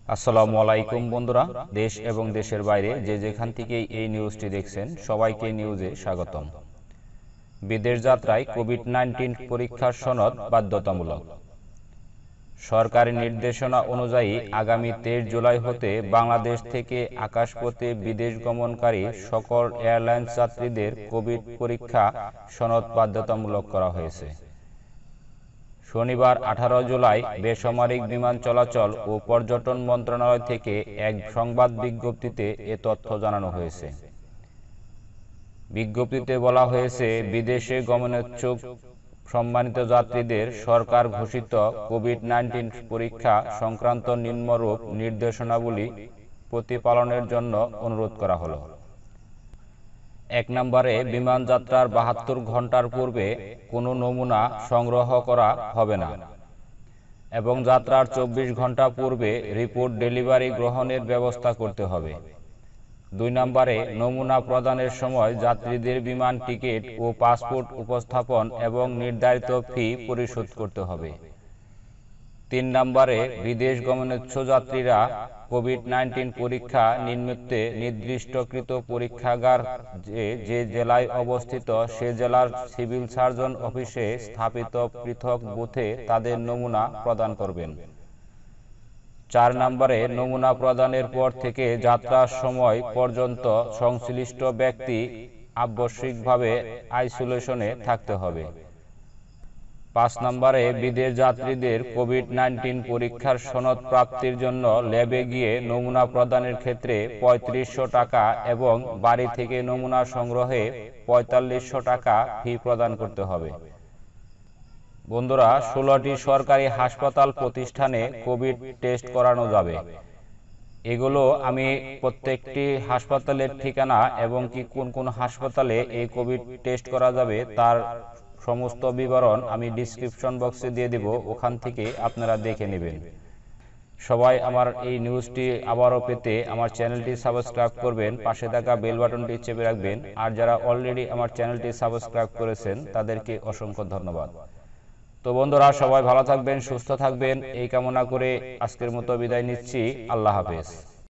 আসসালামু আলাইকুম বন্ধুরা, দেশ এবং দেশের বাইরে যে যেখান থেকেই এই নিউজটি দেখছেন সবাইকে নিউজে স্বাগতম। বিদেশ যাত্রায় কোভিড-19 পরীক্ষার সনদ বাধ্যতামূলক। সরকারি নির্দেশনা অনুযায়ী আগামী 23 জুলাই হতে বাংলাদেশ থেকে আকাশপথে বিদেশ গমনকারী সকল এয়ারলাইন্স যাত্রীদের কোভিড পরীক্ষা সনদ বাধ্যতামূলক করা হয়েছে। শনিবার 18 জুলাই বেসামরিক বিমান চলাচল ও পর্যটন মন্ত্রণালয় থেকে এক সংবাদ বিজ্ঞপ্তিতে এ তথ্য জানানো হয়েছে। বিজ্ঞপ্তিতে বলা হয়েছে, বিদেশে গমনোচ্ছুক সম্মানিত যাত্রীদের সরকার ঘোষিত কোভিড-19 পরীক্ষা সংক্রান্ত নিম্নরূপ নির্দেশনাবলী প্রতিপালনের জন্য অনুরোধ করা হলো। 1 নম্বরে, বিমান যাত্রার 72 ঘন্টার পূর্বে কোনো নমুনা সংগ্রহ করা হবে না এবং যাত্রার 24 ঘন্টা পূর্বে রিপোর্ট ডেলিভারি গ্রহণের ব্যবস্থা করতে হবে। 2 নম্বরে, নমুনা প্রদানের সময় যাত্রীদের বিমান টিকিট ও পাসপোর্ট উপস্থাপন এবং নির্ধারিত ফি পরিশোধ করতে হবে। 3 নম্বরে, বিদেশ গমনোচ্ছুক যাত্রীরা কোভিড-19 পরীক্ষা নিমিত্তে নির্দিষ্টকৃত পরীক্ষাগার যে জেলায় অবস্থিত সে জেলার সিভিল সার্জন অফিসে স্থাপিত পৃথক বুথে তাদের নমুনা প্রদান করবেন। 4 নম্বরে, নমুনা প্রদানের পর থেকে যাত্রার সময় পর্যন্ত সংশ্লিষ্ট ব্যক্তি আবশ্যিকভাবে আইসোলেশনে থাকতে হবে। 5 নম্বরে, বিদেশ যাত্রীদের কোভিড-19 পরীক্ষার সনদ প্রাপ্তির জন্য ল্যাবে গিয়ে নমুনা প্রদানের ক্ষেত্রে 3500 টাকা এবং বাড়ি থেকে নমুনা সংগ্রহে 4500 টাকা ফি প্রদান করতে হবে। বন্ধুরা, 16টি সরকারি হাসপাতাল প্রতিষ্ঠানে কোভিড টেস্ট করানো যাবে। এগুলো আমি প্রত্যেকটি হাসপাতালের ঠিকানা এবং কি কোন কোন হাসপাতালে এই কোভিড টেস্ট করা যাবে তার সমস্ত বিবরণ আমি ডেসক্রিপশন বক্সে দিয়ে দেব, ওখান থেকে আপনারা দেখে নেবেন। সবাই আমার এই নিউজটি আবারও পেতে আমার চ্যানেলটি সাবস্ক্রাইব করবেন, পাশে থাকা বেল বাটনটি চেপে রাখবেন। আর যারা অলরেডি আমার চ্যানেলটি সাবস্ক্রাইব করেছেন তাদেরকে অসংখ্য ধন্যবাদ। তো বন্ধুরা, সবাই ভালো থাকবেন, সুস্থ থাকবেন এই কামনা করে আজকের মতো বিদায় নিচ্ছি। আল্লাহ হাফেজ।